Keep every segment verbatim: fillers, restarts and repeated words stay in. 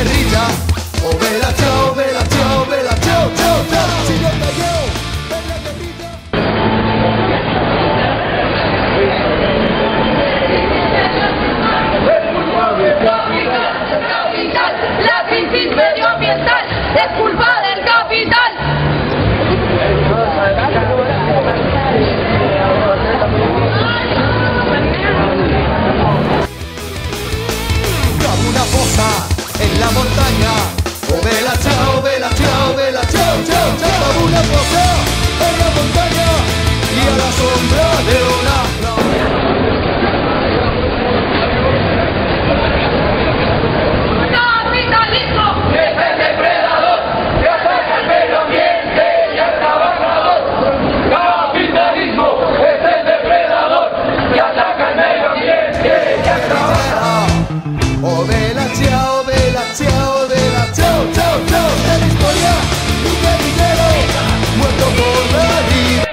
guerrilla. Oh, vela, chao, vela, chao, vela, chao, chao, chao. Si no cayó, ven la guerrilla. Capital, la crisis medioambiental es culpa del capital. Como una fosa en la montaña. Oh, vela, chao, vela, chao, vela, chao, chao, chao. Como una fosa en la montaña y a la sombra de una. Capitalismo es el depredador que ataca el medio ambiente y al trabajador. Capitalismo es el depredador que ataca el medio ambiente y al trabajador. Oh, vela, chao, vela, chao, vela, chao, chao, chao. De la historia, un guerrillero muerto por la vida.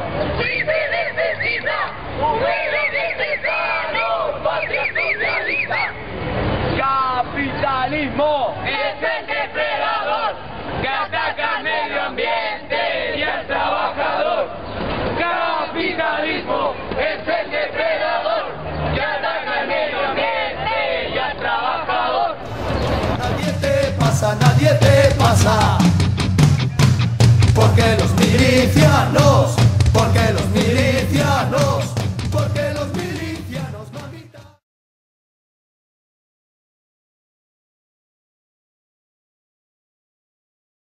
Capitalismo es el depredador que ataca al medio ambiente y al trabajador. Capitalismo es el depredador que ataca al medio ambiente y al trabajador. Nadie te pasa, nadie te pasa, porque los milicianos